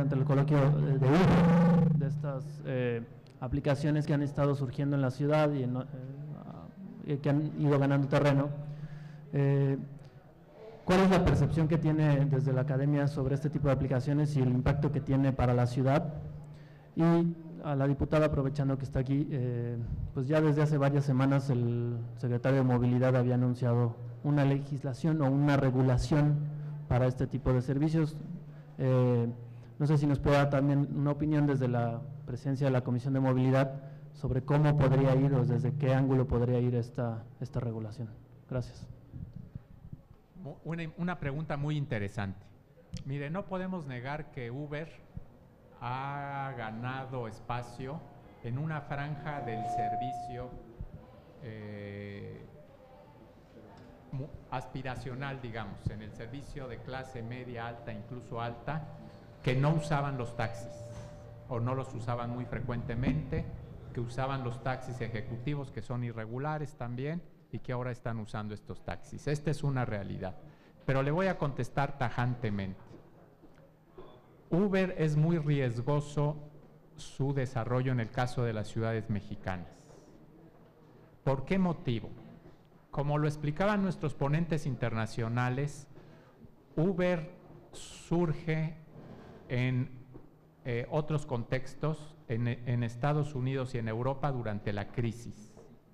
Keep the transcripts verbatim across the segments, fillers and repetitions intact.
durante el coloquio de Uber, de estas eh, aplicaciones que han estado surgiendo en la ciudad y en, eh, que han ido ganando terreno. Eh, ¿Cuál es la percepción que tiene desde la academia sobre este tipo de aplicaciones y el impacto que tiene para la ciudad? Y a la diputada, aprovechando que está aquí, eh, pues ya desde hace varias semanas el secretario de Movilidad había anunciado una legislación o una regulación para este tipo de servicios. Eh, no sé si nos puede dar también una opinión desde la presencia de la Comisión de Movilidad sobre cómo podría ir o desde qué ángulo podría ir esta, esta regulación. Gracias. Una, una pregunta muy interesante. Mire, no podemos negar que Uber ha ganado espacio en una franja del servicio eh, aspiracional, digamos, en el servicio de clase media, alta, incluso alta, que no usaban los taxis o no los usaban muy frecuentemente, que usaban los taxis ejecutivos, que son irregulares también, y que ahora están usando estos taxis. Esta es una realidad. Pero le voy a contestar tajantemente. Uber es muy riesgoso su desarrollo en el caso de las ciudades mexicanas. ¿Por qué motivo? Como lo explicaban nuestros ponentes internacionales, Uber surge en eh, otros contextos, en, en Estados Unidos y en Europa durante la crisis.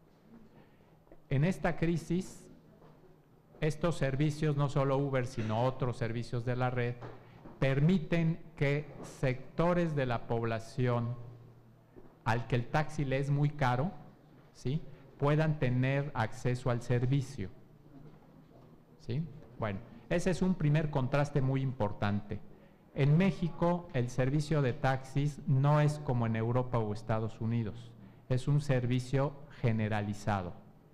En esta crisis, estos servicios, no solo Uber, sino otros servicios de la red, permiten que sectores de la población al que el taxi le es muy caro, ¿sí?, puedan tener acceso al servicio, ¿sí? Bueno, ese es un primer contraste muy importante. En México, el servicio de taxis no es como en Europa o Estados Unidos, es un servicio generalizado.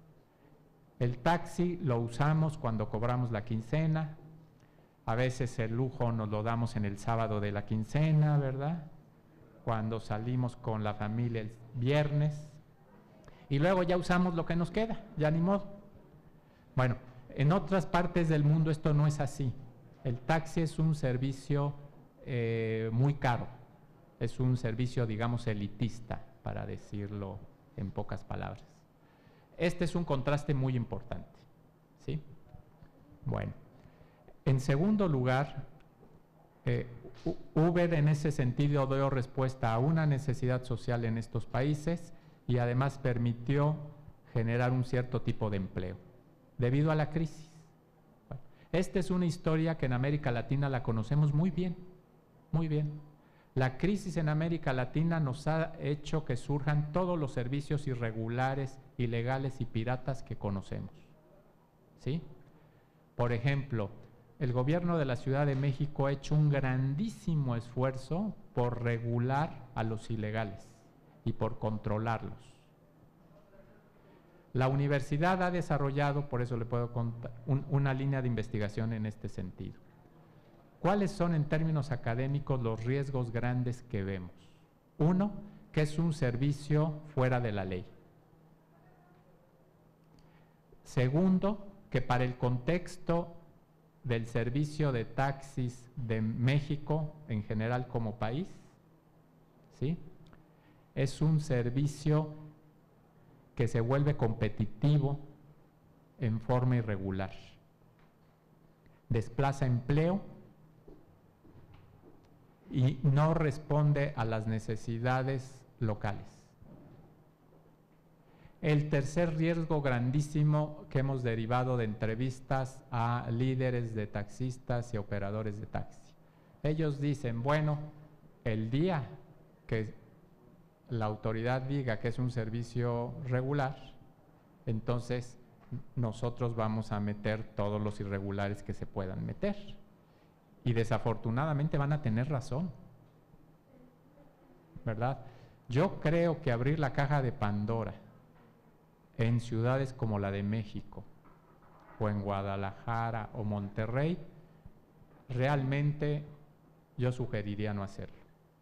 El taxi lo usamos cuando cobramos la quincena, a veces el lujo nos lo damos en el sábado de la quincena, ¿verdad? Cuando salimos con la familia el viernes, y luego ya usamos lo que nos queda, ya ni modo. Bueno, en otras partes del mundo esto no es así. El taxi es un servicio eh, muy caro, es un servicio, digamos, elitista, para decirlo en pocas palabras. Este es un contraste muy importante, ¿sí? Bueno, en segundo lugar, eh, Uber en ese sentido dio respuesta a una necesidad social en estos países y además permitió generar un cierto tipo de empleo debido a la crisis. Bueno, esta es una historia que en América Latina la conocemos muy bien, muy bien. La crisis en América Latina nos ha hecho que surjan todos los servicios irregulares, ilegales y piratas que conocemos, ¿sí? Por ejemplo, el gobierno de la Ciudad de México ha hecho un grandísimo esfuerzo por regular a los ilegales y por controlarlos. La universidad ha desarrollado, por eso le puedo contar, un, una línea de investigación en este sentido. ¿Cuáles son en términos académicos los riesgos grandes que vemos? Uno, que es un servicio fuera de la ley. Segundo, que para el contexto del servicio de taxis de México en general como país, ¿sí?, es un servicio que se vuelve competitivo en forma irregular. Desplaza empleo y no responde a las necesidades locales. El tercer riesgo grandísimo que hemos derivado de entrevistas a líderes de taxistas y operadores de taxi. Ellos dicen, bueno, el día que la autoridad diga que es un servicio regular, entonces nosotros vamos a meter todos los irregulares que se puedan meter. Y desafortunadamente van a tener razón, ¿verdad? Yo creo que abrir la caja de Pandora en ciudades como la de México, o en Guadalajara o Monterrey, realmente yo sugeriría no hacerlo.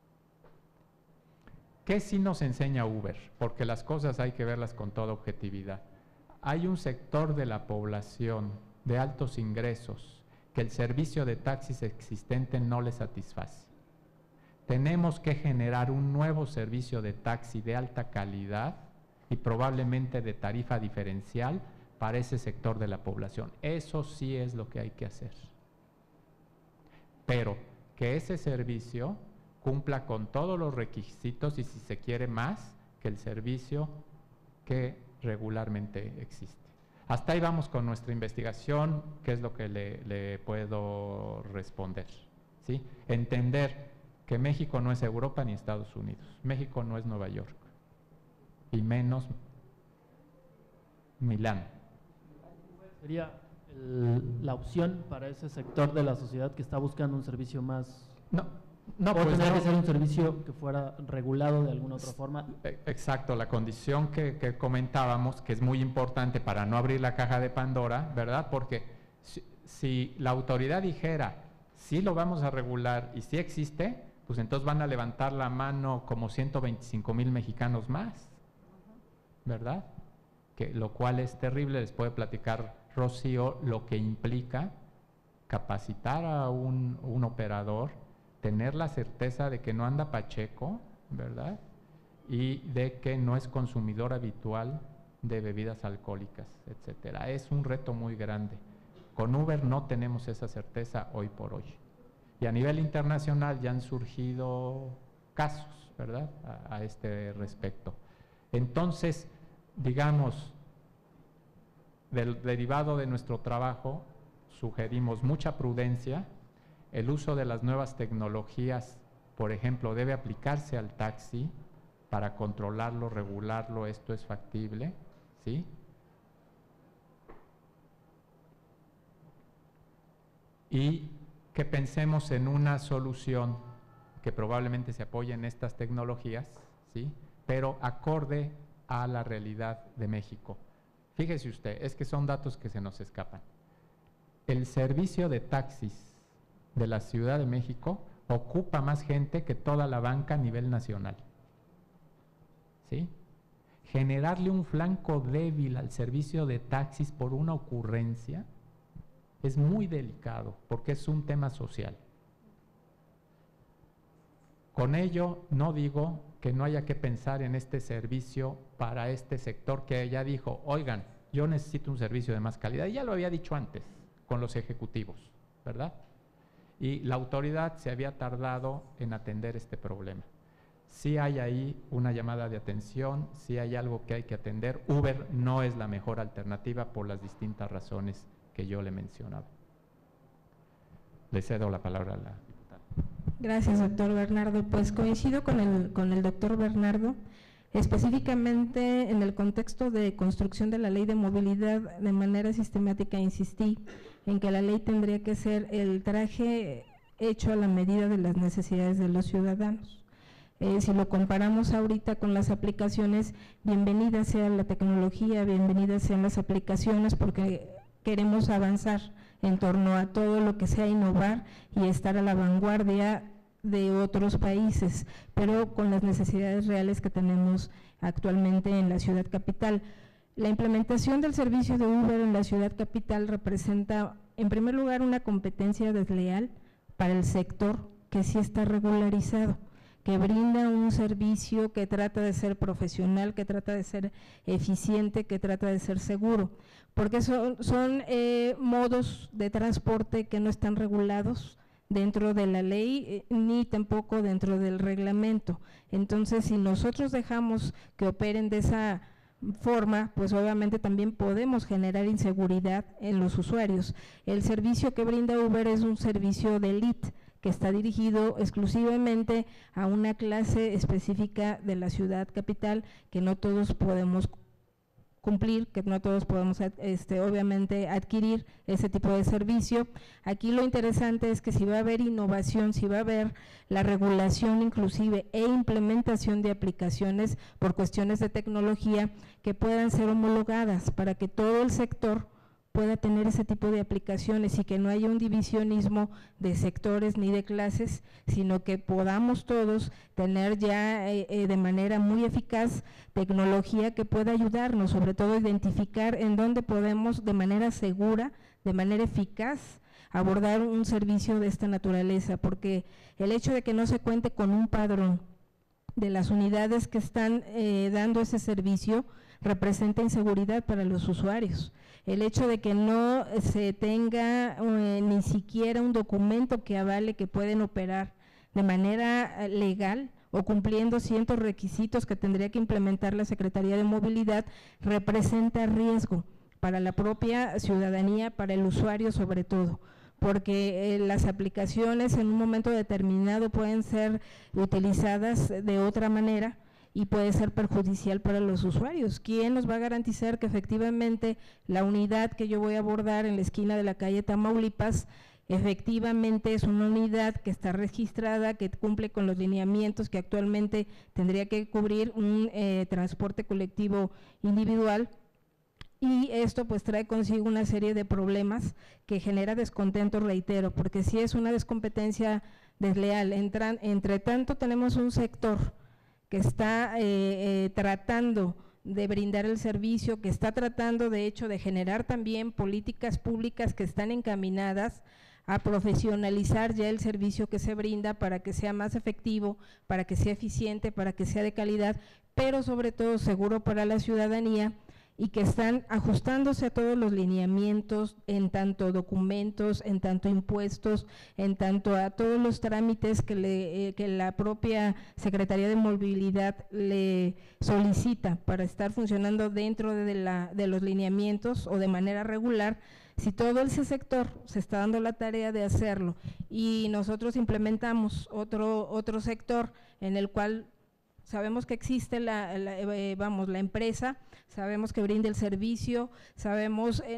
¿Qué sí nos enseña Uber? Porque las cosas hay que verlas con toda objetividad. Hay un sector de la población de altos ingresos que el servicio de taxis existente no le satisface. tenemos que generar un nuevo servicio de taxi de alta calidad y probablemente de tarifa diferencial para ese sector de la población. Eso sí es lo que hay que hacer. Pero que ese servicio cumpla con todos los requisitos y, si se quiere, más que el servicio que regularmente existe. Hasta ahí vamos con nuestra investigación, que es lo que le, le puedo responder, ¿sí? Entender que México no es Europa ni Estados Unidos, México no es Nueva York, y menos Milán. Sería el, la opción para ese sector de la sociedad que está buscando un servicio más… No, no, ¿O pues tendría no. que ser un servicio que fuera regulado de alguna otra forma? Exacto, la condición que, que comentábamos, que es muy importante para no abrir la caja de Pandora, ¿verdad? Porque si, si la autoridad dijera, sí lo vamos a regular y sí existe, pues entonces van a levantar la mano como ciento veinticinco mil mexicanos más, ¿verdad? Que, lo cual es terrible. Les puede platicar Rocío lo que implica capacitar a un, un operador, tener la certeza de que no anda pacheco, ¿verdad? Y de que no es consumidor habitual de bebidas alcohólicas, etcétera. Es un reto muy grande. Con Uber no tenemos esa certeza hoy por hoy. Y a nivel internacional ya han surgido casos, ¿verdad?, a, a este respecto. Entonces, digamos, del, derivado de nuestro trabajo, sugerimos mucha prudencia. El uso de las nuevas tecnologías, por ejemplo, debe aplicarse al taxi para controlarlo, regularlo. Esto es factible, ¿sí? Y que pensemos en una solución que probablemente se apoye en estas tecnologías, ¿sí?, pero acorde a la realidad de México. Fíjese usted, es que son datos que se nos escapan. El servicio de taxis de la Ciudad de México ocupa más gente que toda la banca a nivel nacional, ¿sí? Generarle un flanco débil al servicio de taxis por una ocurrencia es muy delicado, porque es un tema social. Con ello no digo que no haya que pensar en este servicio para este sector que ya dijo, oigan, yo necesito un servicio de más calidad, y ya lo había dicho antes con los ejecutivos, ¿verdad? Y la autoridad se había tardado en atender este problema. Sí hay ahí una llamada de atención, sí hay algo que hay que atender. Uber no es la mejor alternativa por las distintas razones que yo le mencionaba. Le cedo la palabra a la diputada. Gracias, doctor Bernardo. Pues coincido con el, con el doctor Bernardo, específicamente en el contexto de construcción de la ley de movilidad. De manera sistemática insistí en que la ley tendría que ser el traje hecho a la medida de las necesidades de los ciudadanos. Eh, si lo comparamos ahorita con las aplicaciones, bienvenida sea la tecnología, bienvenidas sean las aplicaciones, porque queremos avanzar en torno a todo lo que sea innovar y estar a la vanguardia de otros países, pero con las necesidades reales que tenemos actualmente en la ciudad capital. La implementación del servicio de Uber en la ciudad capital representa, en primer lugar, una competencia desleal para el sector que sí está regularizado, que brinda un servicio que trata de ser profesional, que trata de ser eficiente, que trata de ser seguro, porque son, son eh, modos de transporte que no están regulados dentro de la ley, eh, ni tampoco dentro del reglamento. Entonces, si nosotros dejamos que operen de esa forma, pues obviamente también podemos generar inseguridad en los usuarios. El servicio que brinda Uber es un servicio de élite, que está dirigido exclusivamente a una clase específica de la ciudad capital, que no todos podemos cumplir, que no todos podemos este, obviamente adquirir ese tipo de servicio. Aquí lo interesante es que si va a haber innovación, si va a haber la regulación inclusive e implementación de aplicaciones por cuestiones de tecnología que puedan ser homologadas para que todo el sector pueda tener ese tipo de aplicaciones y que no haya un divisionismo de sectores ni de clases, sino que podamos todos tener ya eh, eh, de manera muy eficaz tecnología que pueda ayudarnos, sobre todo identificar en dónde podemos de manera segura, de manera eficaz, abordar un servicio de esta naturaleza, porque el hecho de que no se cuente con un padrón de las unidades que están eh, dando ese servicio representa inseguridad para los usuarios. El hecho de que no se tenga eh, ni siquiera un documento que avale que pueden operar de manera legal o cumpliendo ciertos requisitos que tendría que implementar la Secretaría de Movilidad, representa riesgo para la propia ciudadanía, para el usuario sobre todo, porque eh, las aplicaciones en un momento determinado pueden ser utilizadas de otra manera y puede ser perjudicial para los usuarios. ¿Quién nos va a garantizar que efectivamente la unidad que yo voy a abordar en la esquina de la calle Tamaulipas efectivamente es una unidad que está registrada, que cumple con los lineamientos que actualmente tendría que cubrir un eh, transporte colectivo individual? Y esto pues trae consigo una serie de problemas que genera descontento, reitero, porque si es una descompetencia desleal. Entran, entre tanto tenemos un sector que está eh, eh, tratando de brindar el servicio, que está tratando de hecho de generar también políticas públicas que están encaminadas a profesionalizar ya el servicio que se brinda para que sea más efectivo, para que sea eficiente, para que sea de calidad, pero sobre todo seguro para la ciudadanía, y que están ajustándose a todos los lineamientos, en tanto documentos, en tanto impuestos, en tanto a todos los trámites que, le, eh, que la propia Secretaría de Movilidad le solicita para estar funcionando dentro de, la, de los lineamientos o de manera regular. Si todo ese sector se está dando la tarea de hacerlo y nosotros implementamos otro, otro sector en el cual sabemos que existe la, la, eh, vamos, la empresa, sabemos que brinda el servicio, sabemos eh,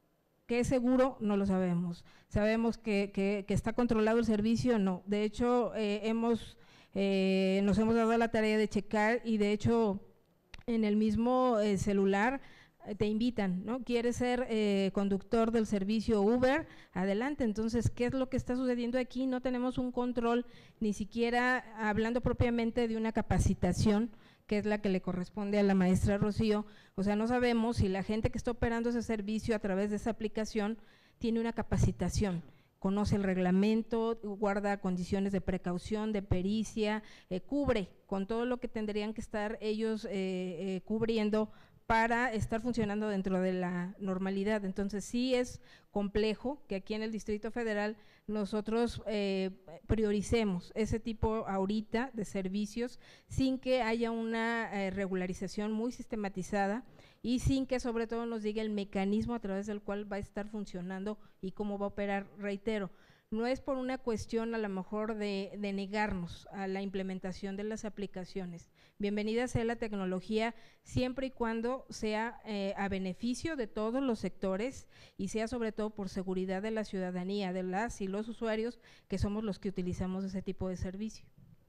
que es seguro, no lo sabemos, sabemos que, que, que está controlado el servicio, no. De hecho, eh, hemos, eh, nos hemos dado la tarea de checar y de hecho en el mismo eh, celular te invitan, ¿no? ¿Quieres ser eh, conductor del servicio Uber? Adelante. Entonces, ¿qué es lo que está sucediendo aquí? No tenemos un control, ni siquiera hablando propiamente de una capacitación, que es la que le corresponde a la maestra Rocío. O sea, no sabemos si la gente que está operando ese servicio a través de esa aplicación tiene una capacitación, conoce el reglamento, guarda condiciones de precaución, de pericia, eh, cubre con todo lo que tendrían que estar ellos eh, eh, cubriendo para estar funcionando dentro de la normalidad. Entonces sí es complejo que aquí en el Distrito Federal nosotros eh, prioricemos ese tipo ahorita de servicios sin que haya una eh, regularización muy sistematizada y sin que sobre todo nos diga el mecanismo a través del cual va a estar funcionando y cómo va a operar. Reitero, no es por una cuestión a lo mejor de, de negarnos a la implementación de las aplicaciones. Bienvenida sea la tecnología siempre y cuando sea eh, a beneficio de todos los sectores y sea sobre todo por seguridad de la ciudadanía, de las y los usuarios que somos los que utilizamos ese tipo de servicio.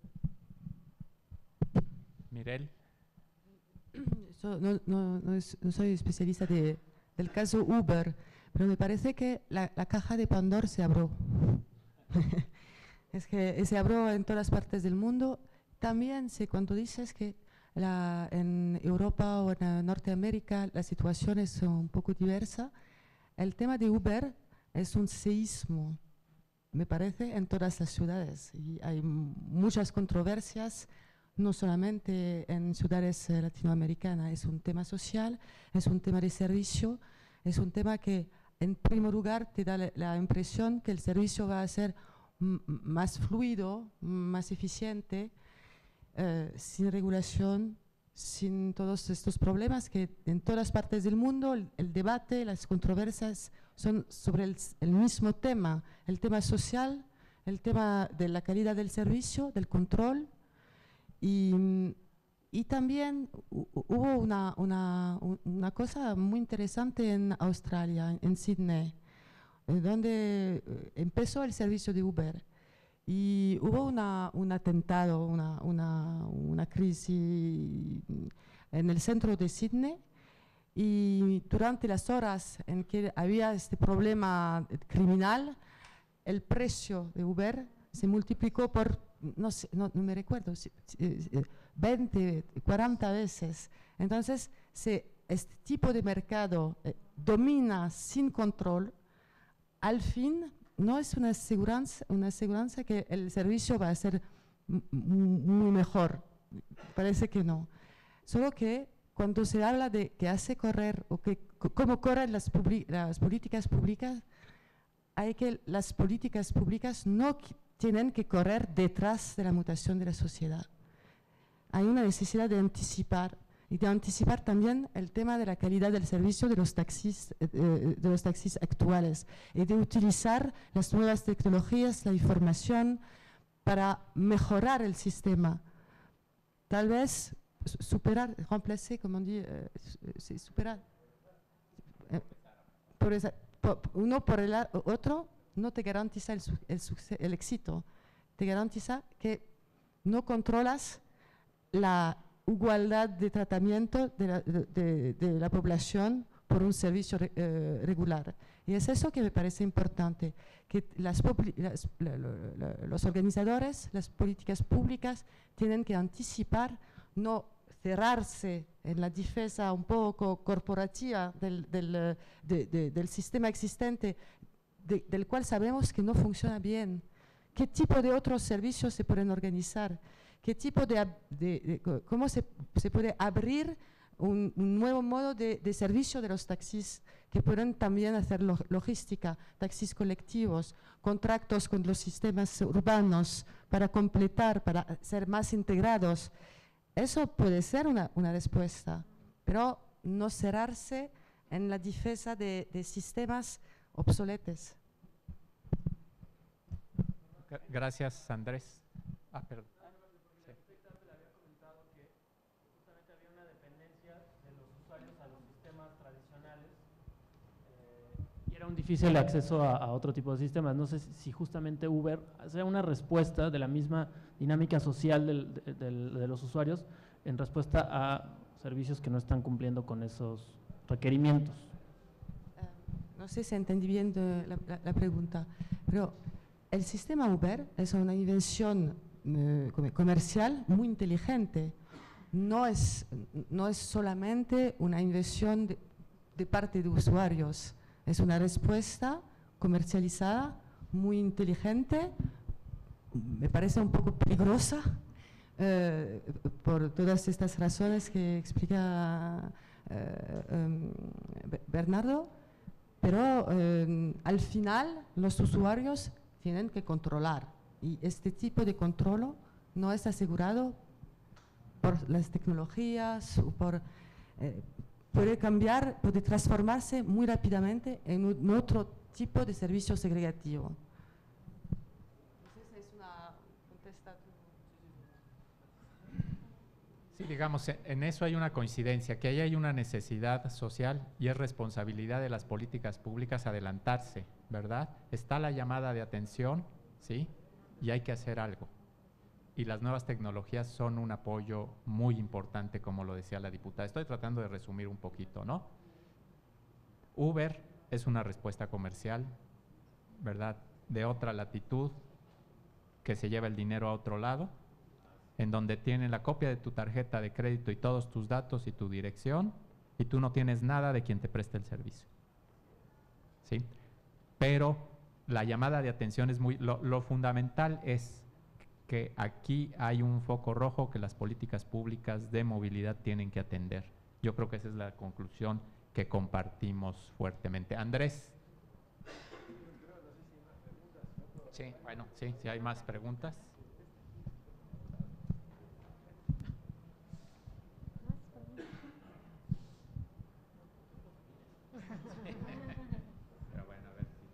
Mirel. Yo no, no, no, es, no soy especialista de, del caso Uber, pero me parece que la, la caja de Pandora se abrió. Es que se abrió en todas partes del mundo. También sé cuando dices que la, en Europa o en Norteamérica la situación es un poco diversa. El tema de Uber es un seísmo, me parece, en todas las ciudades. Y hay muchas controversias, no solamente en ciudades latinoamericanas. Es un tema social, es un tema de servicio, es un tema que en primer lugar te da la, la impresión que el servicio va a ser m más fluido, más eficiente, eh, sin regulación, sin todos estos problemas que en todas partes del mundo el, el debate, las controversias son sobre el, el mismo tema, el tema social, el tema de la calidad del servicio, del control. Y, y también hubo una, una, una cosa muy interesante en Australia, en Sydney, donde empezó el servicio de Uber y hubo una, un atentado, una, una, una crisis en el centro de Sydney, y durante las horas en que había este problema criminal, el precio de Uber se multiplicó por, no sé, no, no me recuerdo, veinte, cuarenta veces. Entonces, se, este tipo de mercado eh, domina sin control. Al fin, no es una aseguranza, una aseguranza que el servicio va a ser muy mejor, parece que no. Solo que cuando se habla de que hace correr o que cómo corren las, las políticas públicas, hay que las políticas públicas no tienen que correr detrás de la mutación de la sociedad. Hay una necesidad de anticipar y de anticipar también el tema de la calidad del servicio de los taxis, eh, de los taxis actuales y de utilizar las nuevas tecnologías, la información para mejorar el sistema. Tal vez superar, remplacer, como dit, eh, superar. Eh, por esa, por, uno por el otro no te garantiza el, el, el éxito, te garantiza que no controlas la igualdad de tratamiento de la, de, de, de la población por un servicio re, eh, regular. Y es eso que me parece importante, que las, las, la, la, la, los organizadores, las políticas públicas tienen que anticipar, no cerrarse en la defensa un poco corporativa del, del, de, de, del sistema existente, de, del cual sabemos que no funciona bien. ¿Qué tipo de otros servicios se pueden organizar? ¿Qué tipo de, de, de cómo se, se puede abrir un, un nuevo modo de, de servicio de los taxis que pueden también hacer lo, logística, taxis colectivos, contratos con los sistemas urbanos para completar, para ser más integrados? Eso puede ser una, una respuesta, pero no cerrarse en la defensa de, de sistemas obsoletos. Gracias, Andrés. Ah, perdón. Era un difícil acceso a, a otro tipo de sistemas. No sé si, si justamente Uber sea una respuesta de la misma dinámica social del, de, de, de los usuarios en respuesta a servicios que no están cumpliendo con esos requerimientos. Uh, no sé si entendí bien de la, la, la pregunta, pero el sistema Uber es una invención eh, comercial muy inteligente. No es, no es solamente una invención de, de parte de usuarios. Es una respuesta comercializada, muy inteligente, me parece un poco peligrosa, eh, por todas estas razones que explica eh, um, Bernardo, pero eh, al final los usuarios tienen que controlar, y este tipo de control no es asegurado por las tecnologías o por... Eh, puede cambiar, puede transformarse muy rápidamente en un otro tipo de servicio segregativo. Esa es una contesta. Sí, digamos, en eso hay una coincidencia, que ahí hay una necesidad social y es responsabilidad de las políticas públicas adelantarse, ¿verdad? Está la llamada de atención, ¿sí? Y hay que hacer algo. Y las nuevas tecnologías son un apoyo muy importante, como lo decía la diputada. Estoy tratando de resumir un poquito, ¿no? Uber es una respuesta comercial, ¿verdad?, de otra latitud, que se lleva el dinero a otro lado, en donde tienen la copia de tu tarjeta de crédito y todos tus datos y tu dirección, y tú no tienes nada de quien te preste el servicio, ¿sí? Pero la llamada de atención es muy… Lo, lo fundamental es que aquí hay un foco rojo que las políticas públicas de movilidad tienen que atender. Yo creo que esa es la conclusión que compartimos fuertemente. Andrés. Sí, bueno, sí, si hay más preguntas. Pero bueno, a ver si…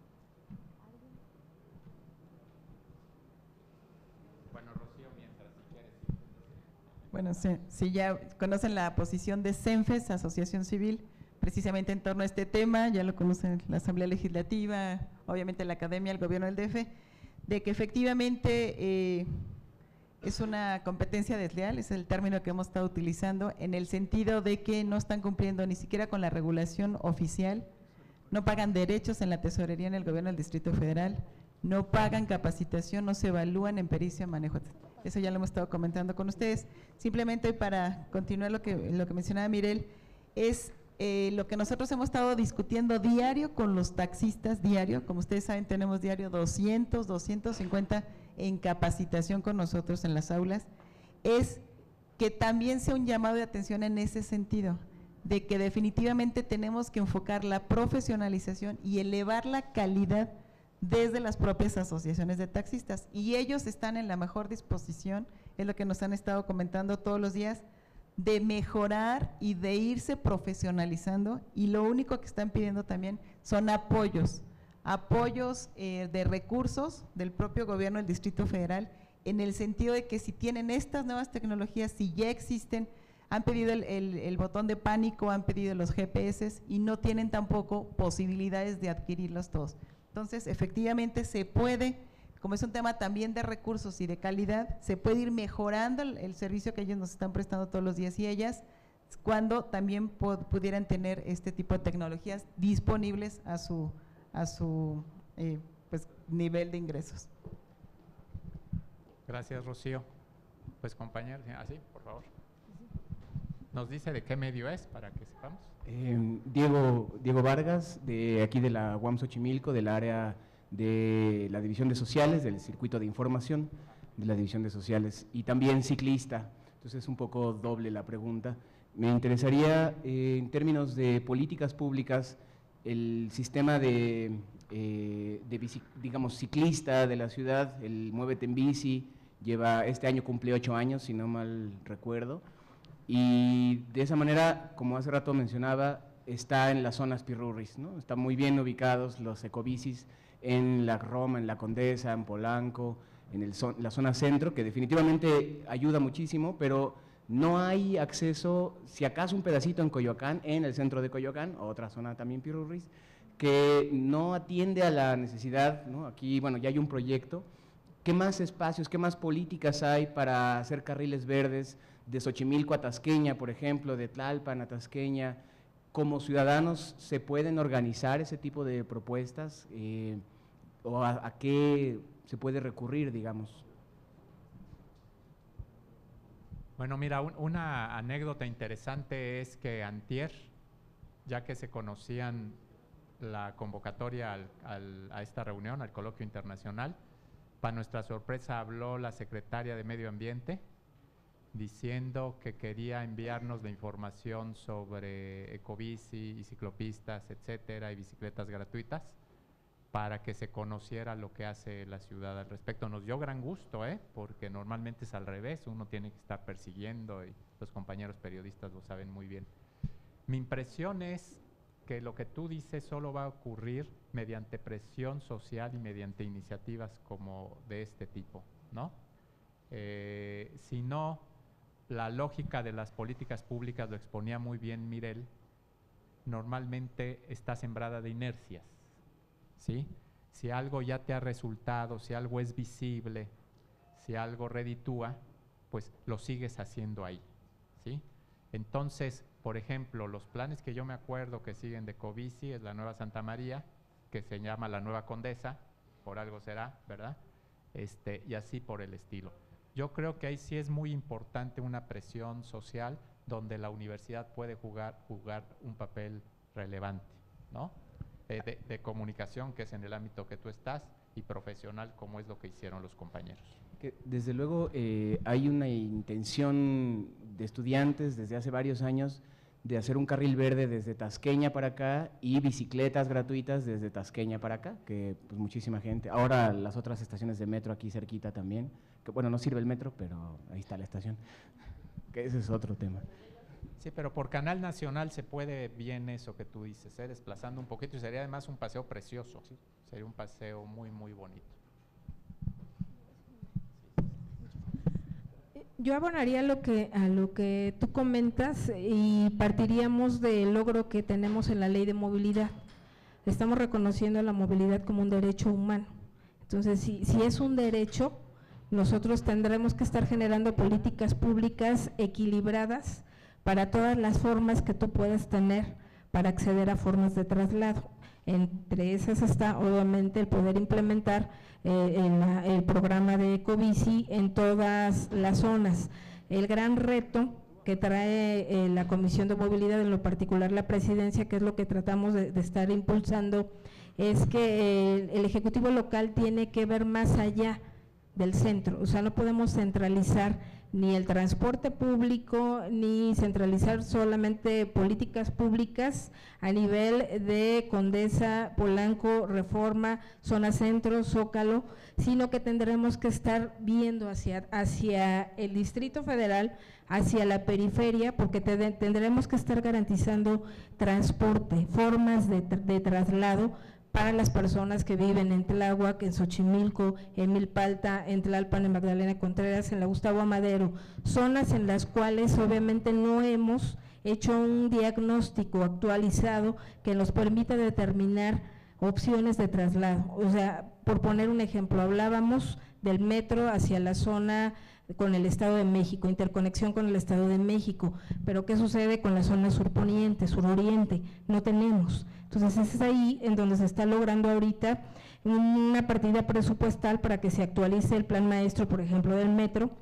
Bueno, Rocío, mientras, si quieres. Bueno, si, si ya conocen la posición de CENFES, Asociación Civil, precisamente en torno a este tema, ya lo conocen la Asamblea Legislativa, obviamente la Academia, el Gobierno del D F, de que efectivamente eh, es una competencia desleal, es el término que hemos estado utilizando, en el sentido de que no están cumpliendo ni siquiera con la regulación oficial, no pagan derechos en la tesorería en el Gobierno del Distrito Federal, no pagan capacitación, no se evalúan en pericia, manejo. Eso ya lo hemos estado comentando con ustedes. Simplemente para continuar lo que, lo que mencionaba Mirel, es eh, lo que nosotros hemos estado discutiendo diario con los taxistas, diario, como ustedes saben, tenemos diario doscientos, doscientos cincuenta en capacitación con nosotros en las aulas, es que también sea un llamado de atención en ese sentido, de que definitivamente tenemos que enfocar la profesionalización y elevar la calidad desde las propias asociaciones de taxistas, y ellos están en la mejor disposición, es lo que nos han estado comentando todos los días, de mejorar y de irse profesionalizando, y lo único que están pidiendo también son apoyos, apoyos eh, de recursos del propio gobierno del Distrito Federal, en el sentido de que si tienen estas nuevas tecnologías, si ya existen, han pedido el, el, el botón de pánico, han pedido los G P S y no tienen tampoco posibilidades de adquirirlos todos. Entonces, efectivamente se puede, como es un tema también de recursos y de calidad, se puede ir mejorando el, el servicio que ellos nos están prestando todos los días y ellas, cuando también pudieran tener este tipo de tecnologías disponibles a su, a su eh, pues, nivel de ingresos. Gracias, Rocío. Pues compañeros, así, por favor. ¿Nos dice de qué medio es para que sepamos? Eh, Diego, Diego Vargas, de aquí de la U A M Xochimilco, del área de la División de Sociales, del Circuito de Información de la División de Sociales, y también ciclista. Entonces es un poco doble la pregunta. Me interesaría, eh, en términos de políticas públicas, el sistema de, eh, de bici, digamos, ciclista de la ciudad, el Muévete en Bici, lleva, este año cumple ocho años, si no mal recuerdo, y de esa manera, como hace rato mencionaba, está en las zonas pirurris, ¿no? Están muy bien ubicados los ecobicis en la Roma, en la Condesa, en Polanco, en el son, la zona centro, que definitivamente ayuda muchísimo, pero no hay acceso, si acaso un pedacito en Coyoacán, en el centro de Coyoacán, otra zona también pirurris, que no atiende a la necesidad, ¿no? Aquí, bueno, ya hay un proyecto. ¿Qué más espacios, qué más políticas hay para hacer carriles verdes de Xochimilco a Tasqueña, por ejemplo, de Tlalpan a Tasqueña? ¿Como ciudadanos se pueden organizar ese tipo de propuestas? Eh, ¿O a, a qué se puede recurrir, digamos? Bueno, mira, un, una anécdota interesante es que antier, ya que se conocían la convocatoria al, al, a esta reunión, al coloquio internacional, para nuestra sorpresa habló la secretaria de Medio Ambiente diciendo que quería enviarnos la información sobre ecobici y ciclopistas, etcétera, y bicicletas gratuitas, para que se conociera lo que hace la ciudad al respecto. Nos dio gran gusto, ¿eh? Porque normalmente es al revés, uno tiene que estar persiguiendo y los compañeros periodistas lo saben muy bien. Mi impresión es que lo que tú dices solo va a ocurrir mediante presión social y mediante iniciativas como de este tipo, ¿no? Eh, si no, la lógica de las políticas públicas, lo exponía muy bien Mirel, normalmente está sembrada de inercias, ¿sí? Si algo ya te ha resultado, si algo es visible, si algo reditúa, pues lo sigues haciendo ahí, ¿sí? Entonces, por ejemplo, los planes que yo me acuerdo que siguen de Ecobici es la Nueva Santa María, que se llama la Nueva Condesa, por algo será, ¿verdad? Este, y así por el estilo. Yo creo que ahí sí es muy importante una presión social donde la universidad puede jugar, jugar un papel relevante, ¿no? De, de, de comunicación, que es en el ámbito que tú estás, y profesional, como es lo que hicieron los compañeros. Que desde luego eh, hay una intención de estudiantes desde hace varios años de hacer un carril verde desde Tasqueña para acá y bicicletas gratuitas desde Tasqueña para acá, que pues muchísima gente. Ahora las otras estaciones de metro aquí cerquita también, que bueno, no sirve el metro, pero ahí está la estación, que ese es otro tema. Sí, pero por Canal Nacional se puede bien eso que tú dices, ¿eh? Desplazando un poquito, y sería además un paseo precioso, ¿sí? Sería un paseo muy, muy bonito. Yo abonaría lo que, a lo que tú comentas y partiríamos del logro que tenemos en la Ley de Movilidad. Estamos reconociendo la movilidad como un derecho humano. Entonces, si, si es un derecho, nosotros tendremos que estar generando políticas públicas equilibradas para todas las formas que tú puedas tener para acceder a formas de traslado. Entre esas está obviamente el poder implementar eh, en la, el programa de Ecobici en todas las zonas. El gran reto que trae eh, la Comisión de Movilidad, en lo particular la Presidencia, que es lo que tratamos de, de estar impulsando, es que el, el Ejecutivo local tiene que ver más allá del centro, o sea, no podemos centralizar ni el transporte público, ni centralizar solamente políticas públicas a nivel de Condesa, Polanco, Reforma, Zona Centro, Zócalo, sino que tendremos que estar viendo hacia, hacia el Distrito Federal, hacia la periferia, porque te, tendremos que estar garantizando transporte, formas de, de traslado para las personas que viven en Tláhuac, en Xochimilco, en Milpalta, en Tlalpan, en Magdalena Contreras, en la Gustavo Amadero, zonas en las cuales obviamente no hemos hecho un diagnóstico actualizado que nos permita determinar opciones de traslado. O sea, por poner un ejemplo, hablábamos del metro hacia la zona con el Estado de México, interconexión con el Estado de México, pero ¿qué sucede con la zona surponiente, suroriente? No tenemos. Entonces es ahí en donde se está logrando ahorita una partida presupuestal para que se actualice el plan maestro, por ejemplo, del metro,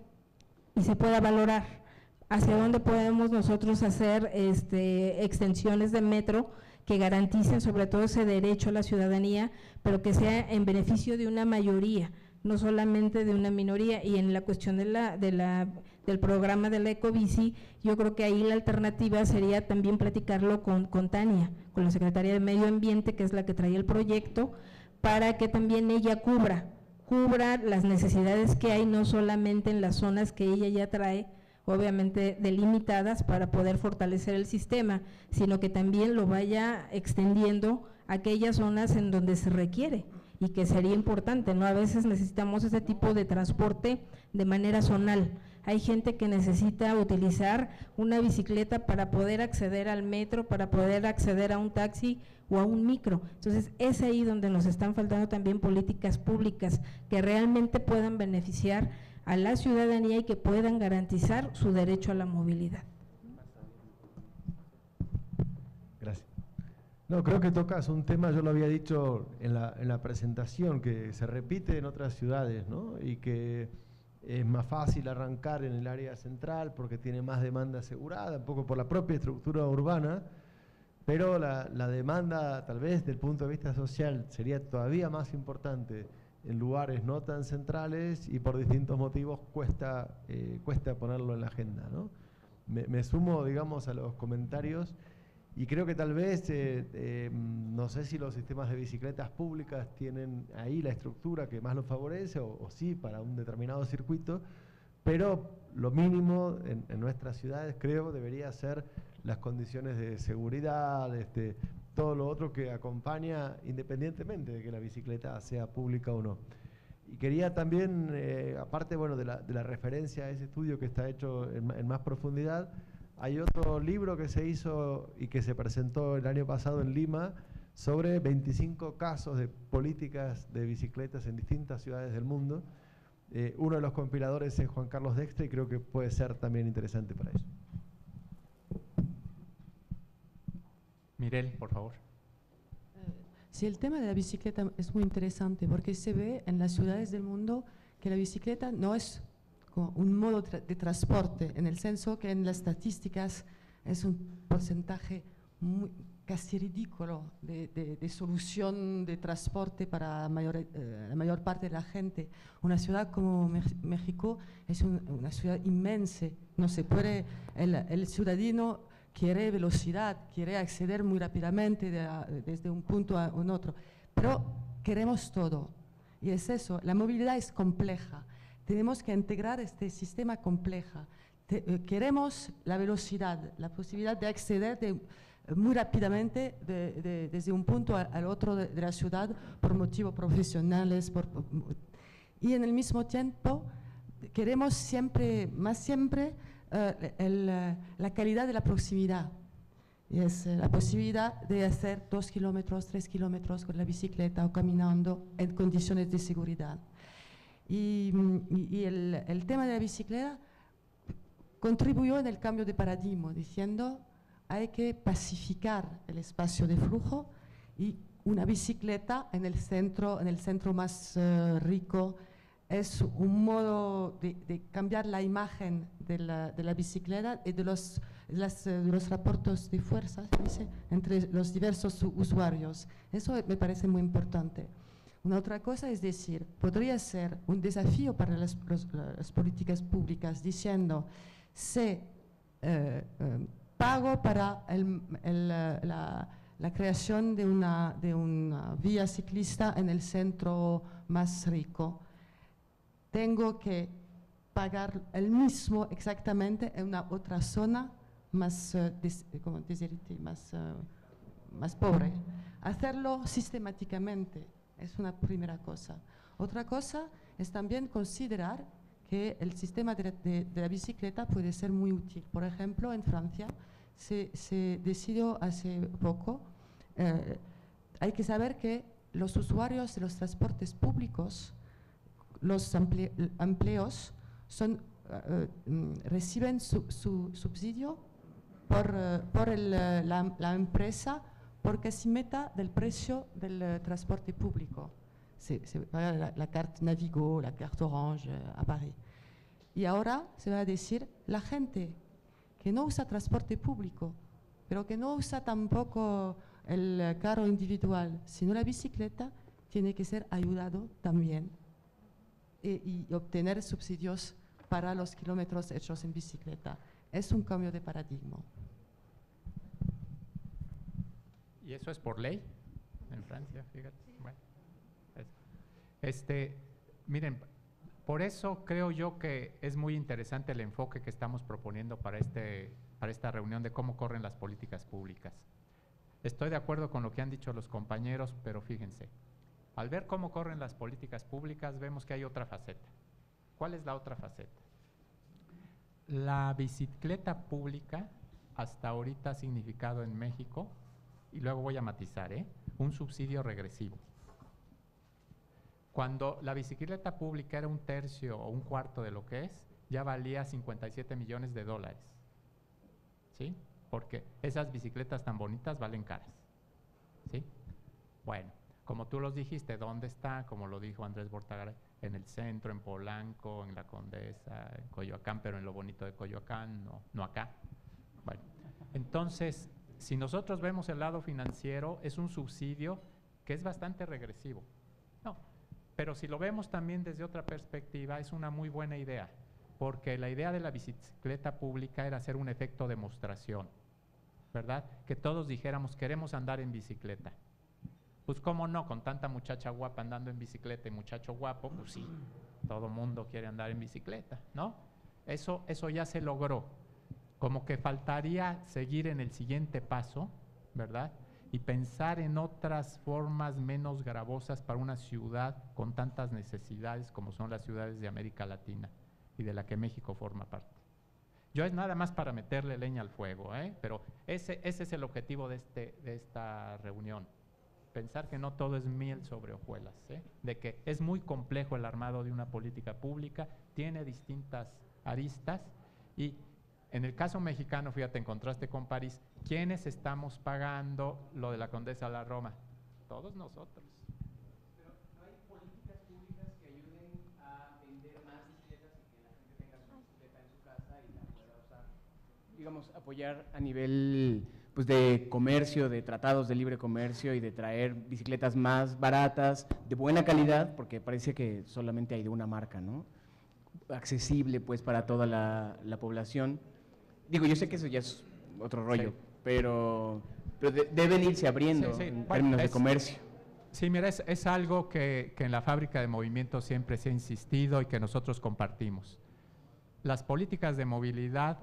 y se pueda valorar hacia dónde podemos nosotros hacer este, extensiones de metro que garanticen sobre todo ese derecho a la ciudadanía, pero que sea en beneficio de una mayoría, no solamente de una minoría. Y en la cuestión de la, de la, del programa de la Ecobici, yo creo que ahí la alternativa sería también platicarlo con, con Tania, con la Secretaría de Medio Ambiente, que es la que trae el proyecto, para que también ella cubra, cubra las necesidades que hay, no solamente en las zonas que ella ya trae, obviamente delimitadas para poder fortalecer el sistema, sino que también lo vaya extendiendo a aquellas zonas en donde se requiere y que sería importante, ¿no? A veces necesitamos ese tipo de transporte de manera zonal. Hay gente que necesita utilizar una bicicleta para poder acceder al metro, para poder acceder a un taxi o a un micro. Entonces, es ahí donde nos están faltando también políticas públicas que realmente puedan beneficiar a la ciudadanía y que puedan garantizar su derecho a la movilidad. Gracias. No, creo que tocas un tema, yo lo había dicho en la, en la presentación, que se repite en otras ciudades, ¿no? Y que es más fácil arrancar en el área central porque tiene más demanda asegurada, un poco por la propia estructura urbana, pero la, la demanda, tal vez desde el punto de vista social, sería todavía más importante en lugares no tan centrales y por distintos motivos cuesta, eh, cuesta ponerlo en la agenda, ¿no? Me, me sumo, digamos, a los comentarios y creo que tal vez, eh, eh, no sé si los sistemas de bicicletas públicas tienen ahí la estructura que más los favorece o, o sí para un determinado circuito, pero lo mínimo en, en nuestras ciudades creo debería ser las condiciones de seguridad, este, todo lo otro que acompaña independientemente de que la bicicleta sea pública o no. Y quería también, eh, aparte bueno, de, la, de la referencia a ese estudio que está hecho en, en más profundidad, hay otro libro que se hizo y que se presentó el año pasado en Lima sobre veinticinco casos de políticas de bicicletas en distintas ciudades del mundo. Eh, uno de los compiladores es Juan Carlos Dextre y creo que puede ser también interesante para eso. Mirel, por favor. Sí, el tema de la bicicleta es muy interesante porque se ve en las ciudades del mundo que la bicicleta no es como un modo tra de transporte, en el senso que en las estadísticas es un porcentaje muy, casi ridículo de, de, de solución de transporte para la mayor, eh, la mayor parte de la gente. Una ciudad como México es un, una ciudad inmensa, no se puede, el, el ciudadano quiere velocidad, quiere acceder muy rápidamente de a, desde un punto a un otro, pero queremos todo. Y es eso, la movilidad es compleja. Tenemos que integrar este sistema complejo. Te, eh, queremos la velocidad, la posibilidad de acceder de, muy rápidamente de, de, desde un punto a, al otro de, de la ciudad por motivos profesionales. Por, por, y en el mismo tiempo queremos siempre, más siempre, Uh, el, la calidad de la proximidad. Y es uh, la posibilidad de hacer dos kilómetros, tres kilómetros con la bicicleta o caminando en condiciones de seguridad. Y, y, y el, el tema de la bicicleta contribuyó en el cambio de paradigma, diciendo hay que pacificar el espacio de flujo y una bicicleta en el centro, en el centro más uh, rico es un modo de, de cambiar la imagen de la, de la bicicleta y de los, las, de los repartos de fuerza, dice, entre los diversos usuarios. Eso me parece muy importante. Una otra cosa es decir, podría ser un desafío para las, los, las políticas públicas diciendo, se eh, eh, pago para el, el, la, la creación de una, de una vía ciclista en el centro más rico, tengo que pagar el mismo exactamente en una otra zona más, uh, des, como desérite, más, uh, más pobre. Hacerlo sistemáticamente es una primera cosa. Otra cosa es también considerar que el sistema de, de, de la bicicleta puede ser muy útil. Por ejemplo, en Francia se, se decidió hace poco, eh, hay que saber que los usuarios de los transportes públicos, los emple empleos son, uh, reciben su, su subsidio por, uh, por el, uh, la, la empresa porque se meta del precio del uh, transporte público. Se, se paga la, la carte Navigo, la carte Orange uh, a París. Y ahora se va a decir, la gente que no usa transporte público, pero que no usa tampoco el uh, carro individual, sino la bicicleta, tiene que ser ayudado también y obtener subsidios para los kilómetros hechos en bicicleta. Es un cambio de paradigma. ¿Y eso es por ley en Francia? Fíjate. Bueno, es, este, miren, por eso creo yo que es muy interesante el enfoque que estamos proponiendo para, este, para esta reunión de cómo corren las políticas públicas. Estoy de acuerdo con lo que han dicho los compañeros, pero fíjense, al ver cómo corren las políticas públicas, vemos que hay otra faceta. ¿Cuál es la otra faceta? La bicicleta pública hasta ahorita ha significado en México, y luego voy a matizar, ¿eh? un subsidio regresivo. Cuando la bicicleta pública era un tercio o un cuarto de lo que es, ya valía cincuenta y siete millones de dólares. ¿Sí? Porque esas bicicletas tan bonitas valen caras. ¿Sí? Bueno. Como tú los dijiste, ¿dónde está? Como lo dijo Andrés Bortagaray, en el centro, en Polanco, en La Condesa, en Coyoacán, pero en lo bonito de Coyoacán, no, no acá. Bueno, entonces, si nosotros vemos el lado financiero, es un subsidio que es bastante regresivo. No, pero si lo vemos también desde otra perspectiva, es una muy buena idea, porque la idea de la bicicleta pública era hacer un efecto demostración, ¿verdad? Que todos dijéramos, queremos andar en bicicleta. Pues cómo no, con tanta muchacha guapa andando en bicicleta y muchacho guapo, pues sí, todo mundo quiere andar en bicicleta, ¿no? Eso, eso ya se logró. Como que faltaría seguir en el siguiente paso, ¿verdad? Y pensar en otras formas menos gravosas para una ciudad con tantas necesidades como son las ciudades de América Latina y de la que México forma parte. Yo es nada más para meterle leña al fuego, ¿eh? Pero ese, ese es el objetivo de, este, de esta reunión. Pensar que no todo es miel sobre hojuelas, ¿eh? De que es muy complejo el armado de una política pública, tiene distintas aristas y en el caso mexicano, fíjate, en contraste con París, ¿quiénes estamos pagando lo de la Condesa a la Roma? Todos nosotros. Pero ¿no hay políticas públicas que ayuden a vender más bicicletas y que la gente tenga su bicicleta en su casa y la pueda usar? Digamos, apoyar a nivel pues de comercio, de tratados de libre comercio y de traer bicicletas más baratas, de buena calidad, porque parece que solamente hay de una marca, ¿no? Accesible pues para toda la, la población. Digo, yo sé que eso ya es otro rollo, sí. pero, pero de, deben irse abriendo sí, sí. en bueno, términos es, de comercio. Sí, mira, es, es algo que, que en la Fábrica de Movimiento siempre se ha insistido y que nosotros compartimos. Las políticas de movilidad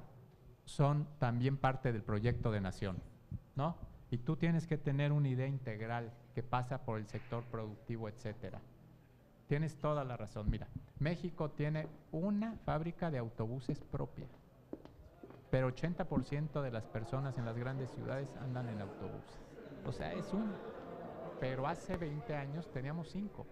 son también parte del proyecto de nación, ¿no? Y tú tienes que tener una idea integral que pasa por el sector productivo, etcétera. Tienes toda la razón. Mira, México tiene una fábrica de autobuses propia, pero ochenta por ciento de las personas en las grandes ciudades andan en autobuses. O sea, es uno. Pero hace veinte años teníamos cinco.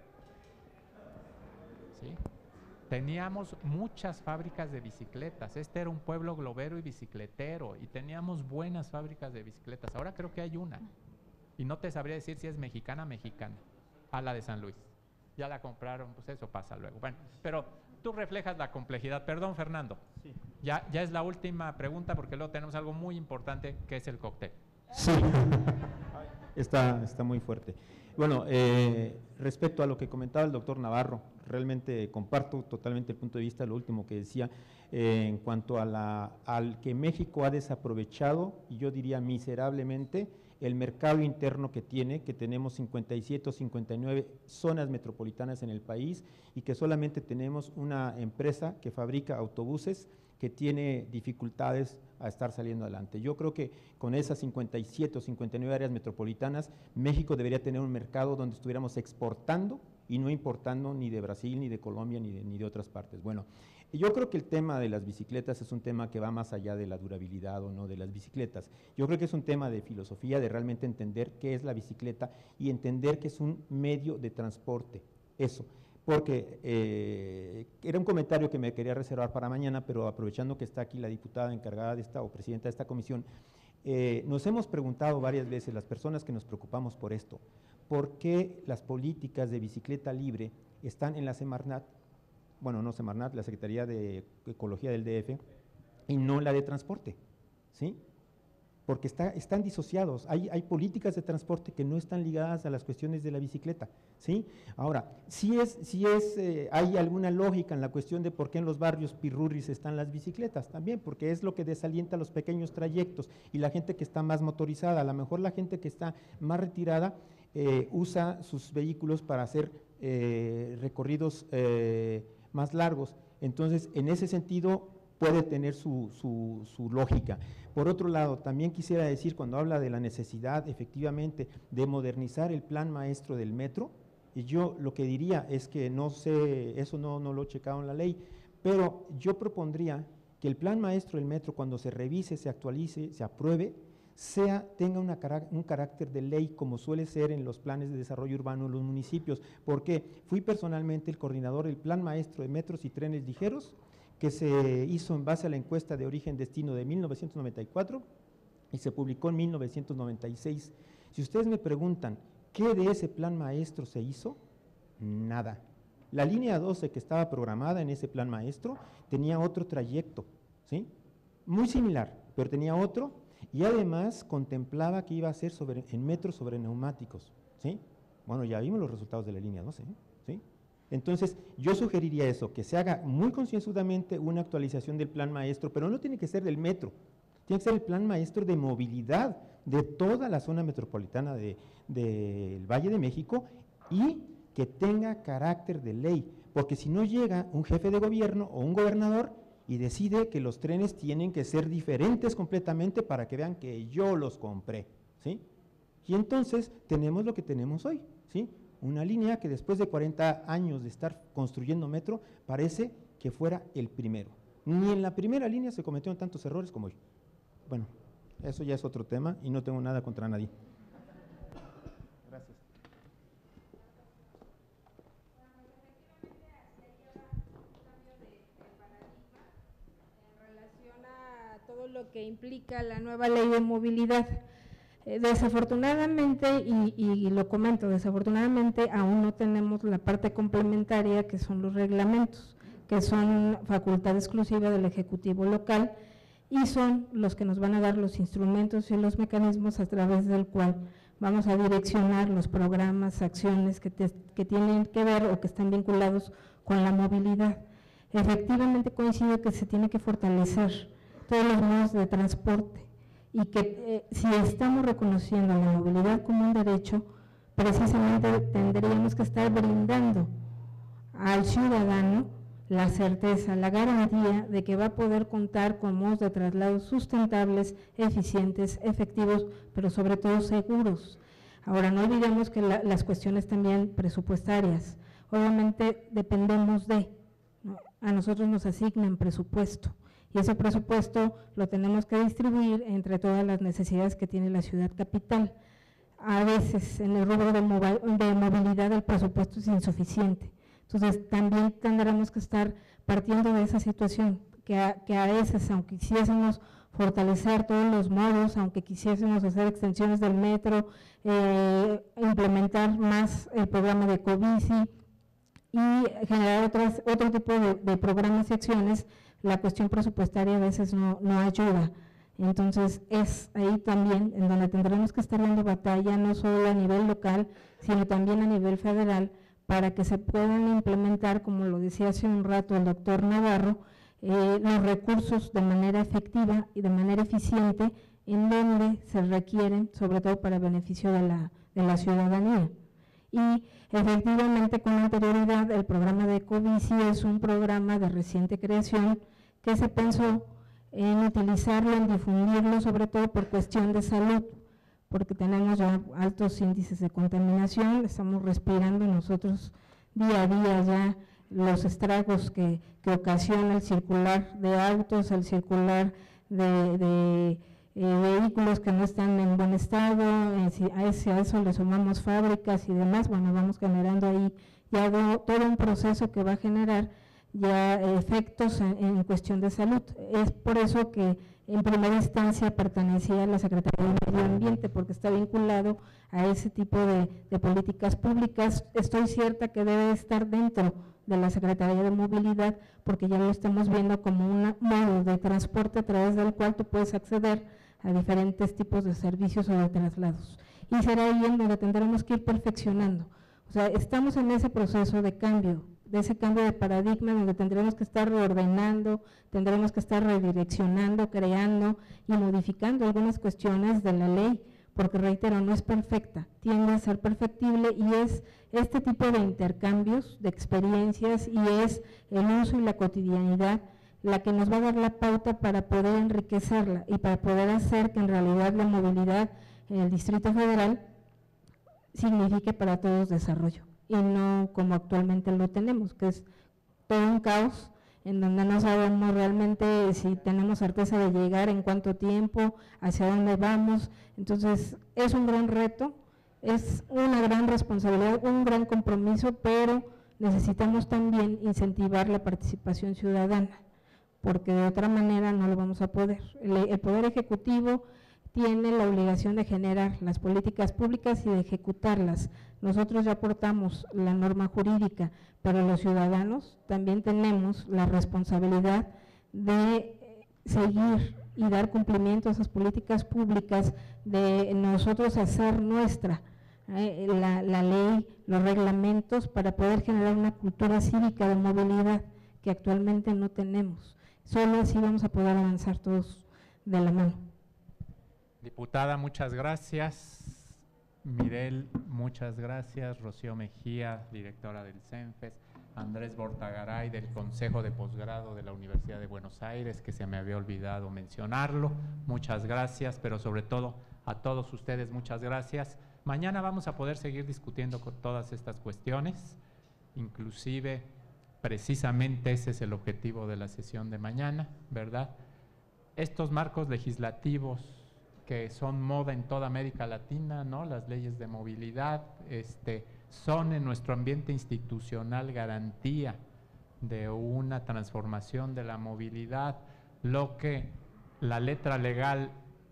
¿Sí? Teníamos muchas fábricas de bicicletas. Este era un pueblo globero y bicicletero y teníamos buenas fábricas de bicicletas. Ahora creo que hay una. Y no te sabría decir si es mexicana mexicana. A la de San Luis. ya la compraron, pues eso pasa luego. Bueno, pero tú reflejas la complejidad. Perdón, Fernando. Sí. Ya, ya es la última pregunta porque luego tenemos algo muy importante que es el cóctel. Sí, está, está muy fuerte. Bueno, eh, respecto a lo que comentaba el doctor Navarro, realmente comparto totalmente el punto de vista, lo último que decía, eh, en cuanto a la, al que México ha desaprovechado, y yo diría miserablemente, el mercado interno que tiene, que tenemos cincuenta y siete o cincuenta y nueve zonas metropolitanas en el país y que solamente tenemos una empresa que fabrica autobuses que tiene dificultades a estar saliendo adelante. Yo creo que con esas cincuenta y siete o cincuenta y nueve áreas metropolitanas, México debería tener un mercado donde estuviéramos exportando y no importando ni de Brasil, ni de Colombia, ni de, ni de otras partes. Bueno, yo creo que el tema de las bicicletas es un tema que va más allá de la durabilidad o no de las bicicletas. Yo creo que es un tema de filosofía, de realmente entender qué es la bicicleta y entender que es un medio de transporte, eso. Porque eh, era un comentario que me quería reservar para mañana, pero aprovechando que está aquí la diputada encargada de esta o presidenta de esta comisión, eh, nos hemos preguntado varias veces, las personas que nos preocupamos por esto, ¿por qué las políticas de bicicleta libre están en la Semarnat, bueno, no Semarnat, la Secretaría de Ecología del D F, y no la de Transporte? ¿Sí? Porque está, están disociados, hay, hay políticas de transporte que no están ligadas a las cuestiones de la bicicleta, ¿sí? Ahora, si es, si es, eh, hay alguna lógica en la cuestión de por qué en los barrios pirurris están las bicicletas, también, porque es lo que desalienta los pequeños trayectos y la gente que está más motorizada, a lo mejor la gente que está más retirada eh, usa sus vehículos para hacer eh, recorridos eh, más largos, entonces, en ese sentido, puede tener su, su, su lógica. Por otro lado, también quisiera decir, cuando habla de la necesidad, efectivamente, de modernizar el plan maestro del metro, y yo lo que diría es que no sé, eso no, no lo he checado en la ley, pero yo propondría que el plan maestro del metro, cuando se revise, se actualice, se apruebe, sea, tenga una, un carácter de ley, como suele ser en los planes de desarrollo urbano en los municipios, porque fui personalmente el coordinador del plan maestro de metros y trenes ligeros, que se hizo en base a la encuesta de origen-destino de mil novecientos noventa y cuatro y se publicó en mil novecientos noventa y seis. Si ustedes me preguntan, ¿qué de ese plan maestro se hizo? Nada. La línea doce que estaba programada en ese plan maestro tenía otro trayecto, ¿sí? Muy similar, pero tenía otro, y además contemplaba que iba a ser sobre, en metros sobre neumáticos, ¿sí? Bueno, ya vimos los resultados de la línea doce, ¿sí? Entonces, yo sugeriría eso, que se haga muy concienzudamente una actualización del plan maestro, pero no tiene que ser del metro, tiene que ser el plan maestro de movilidad de toda la zona metropolitana del de, de Valle de México y que tenga carácter de ley, porque si no llega un jefe de gobierno o un gobernador y decide que los trenes tienen que ser diferentes completamente para que vean que yo los compré, ¿sí? Y entonces tenemos lo que tenemos hoy, ¿sí? Una línea que después de cuarenta años de estar construyendo metro, parece que fuera el primero. Ni en la primera línea se cometieron tantos errores como hoy. Bueno, eso ya es otro tema y no tengo nada contra nadie. Gracias. En relación a todo lo que implica la nueva ley de movilidad. Desafortunadamente, y, y lo comento, desafortunadamente aún no tenemos la parte complementaria que son los reglamentos, que son facultad exclusiva del Ejecutivo local y son los que nos van a dar los instrumentos y los mecanismos a través del cual vamos a direccionar los programas, acciones que, te, que tienen que ver o que están vinculados con la movilidad. Efectivamente coincido que se tiene que fortalecer todos los modos de transporte, y que eh, si estamos reconociendo la movilidad como un derecho, precisamente tendríamos que estar brindando al ciudadano la certeza, la garantía de que va a poder contar con modos de traslado sustentables, eficientes, efectivos, pero sobre todo seguros. Ahora, no olvidemos que la, las cuestiones también presupuestarias, obviamente dependemos de, ¿no? A nosotros nos asignan presupuesto, y ese presupuesto lo tenemos que distribuir entre todas las necesidades que tiene la ciudad capital. A veces en el rubro de, de movilidad el presupuesto es insuficiente, entonces también tendremos que estar partiendo de esa situación, que a, que a veces, aunque quisiésemos fortalecer todos los modos, aunque quisiésemos hacer extensiones del metro, eh, implementar más el programa de Ecobici, y generar otras, otro tipo de, de programas y acciones, la cuestión presupuestaria a veces no, no ayuda. Entonces es ahí también en donde tendremos que estar dando batalla, no solo a nivel local, sino también a nivel federal, para que se puedan implementar, como lo decía hace un rato el doctor Navarro, eh, los recursos de manera efectiva y de manera eficiente en donde se requieren, sobre todo para beneficio de la, de la ciudadanía. Y efectivamente, con anterioridad, el programa de Ecobici es un programa de reciente creación que se pensó en utilizarlo, en difundirlo, sobre todo por cuestión de salud, porque tenemos ya altos índices de contaminación, estamos respirando nosotros día a día ya los estragos que, que ocasiona el circular de autos, el circular de, de eh, vehículos que no están en buen estado, eh, si a, ese, a eso le sumamos fábricas y demás, bueno, vamos generando ahí ya de, todo un proceso que va a generar ya efectos en, en cuestión de salud. Es por eso que en primera instancia pertenecía a la Secretaría de Medio Ambiente, porque está vinculado a ese tipo de, de políticas públicas. Estoy cierta que debe estar dentro de la Secretaría de Movilidad, porque ya lo estamos viendo como un modo de transporte a través del cual tú puedes acceder a diferentes tipos de servicios o de traslados. Y será ahí en donde tendremos que ir perfeccionando. O sea, estamos en ese proceso de cambio, de ese cambio de paradigma donde tendremos que estar reordenando, tendremos que estar redireccionando, creando y modificando algunas cuestiones de la ley, porque reitero, no es perfecta, tiende a ser perfectible y es este tipo de intercambios, de experiencias y es el uso y la cotidianidad la que nos va a dar la pauta para poder enriquecerla y para poder hacer que en realidad la movilidad en el Distrito Federal signifique para todos desarrollo y no como actualmente lo tenemos, que es todo un caos en donde no sabemos realmente si tenemos certeza de llegar, en cuánto tiempo, hacia dónde vamos. Entonces es un gran reto, es una gran responsabilidad, un gran compromiso, pero necesitamos también incentivar la participación ciudadana, porque de otra manera no lo vamos a poder. El, el Poder Ejecutivo tiene la obligación de generar las políticas públicas y de ejecutarlas. Nosotros ya aportamos la norma jurídica, pero los ciudadanos también tenemos la responsabilidad de seguir y dar cumplimiento a esas políticas públicas, de nosotros hacer nuestra eh, la, la ley, los reglamentos, para poder generar una cultura cívica de movilidad que actualmente no tenemos. Solo así vamos a poder avanzar todos de la mano. Diputada, muchas gracias. Mirel, muchas gracias. Rocío Mejía, directora del CENFES. Andrés Bortagaray, del Consejo de Posgrado de la Universidad de Buenos Aires, que se me había olvidado mencionarlo. Muchas gracias, pero sobre todo a todos ustedes, muchas gracias. Mañana vamos a poder seguir discutiendo con todas estas cuestiones, inclusive precisamente ese es el objetivo de la sesión de mañana, ¿verdad? Estos marcos legislativos que son moda en toda América Latina, ¿no? Las leyes de movilidad, este, son en nuestro ambiente institucional garantía de una transformación de la movilidad, lo que la letra legal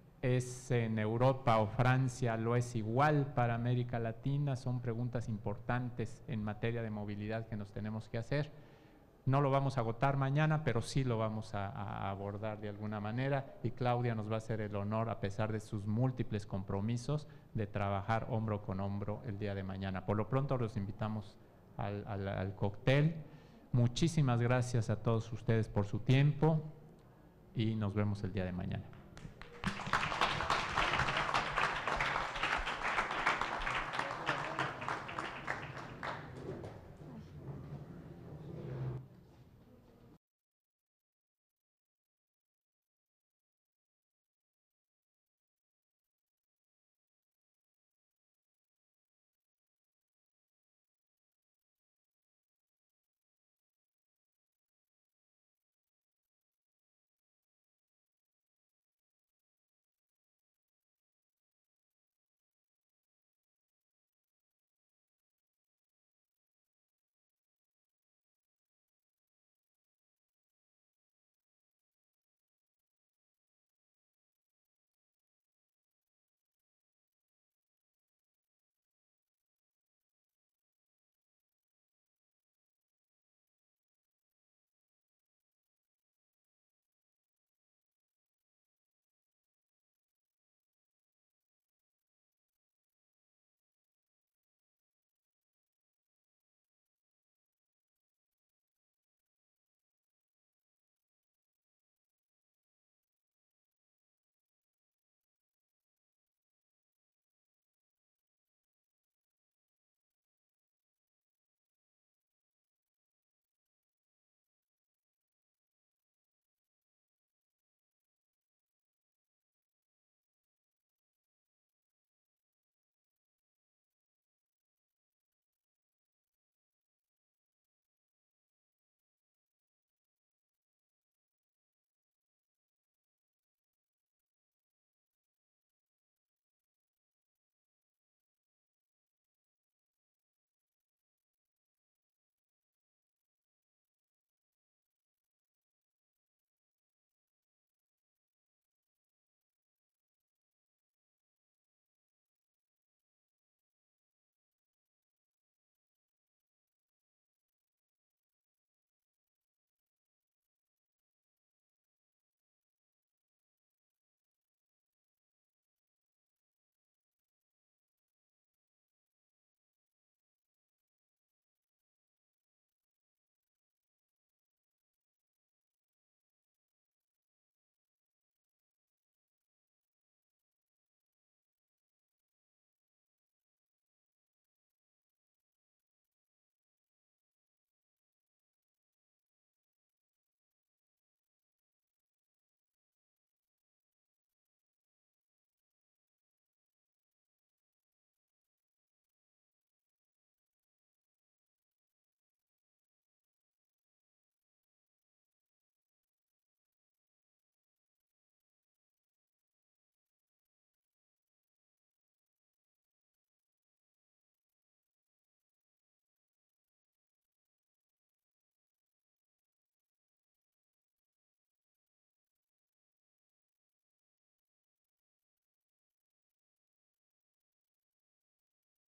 es en Europa o Francia, lo es igual para América Latina. Son preguntas importantes en materia de movilidad que nos tenemos que hacer. No lo vamos a agotar mañana, pero sí lo vamos a, a abordar de alguna manera, y Claudia nos va a hacer el honor, a pesar de sus múltiples compromisos, de trabajar hombro con hombro el día de mañana. Por lo pronto los invitamos al, al, al cóctel. Muchísimas gracias a todos ustedes por su tiempo y nos vemos el día de mañana.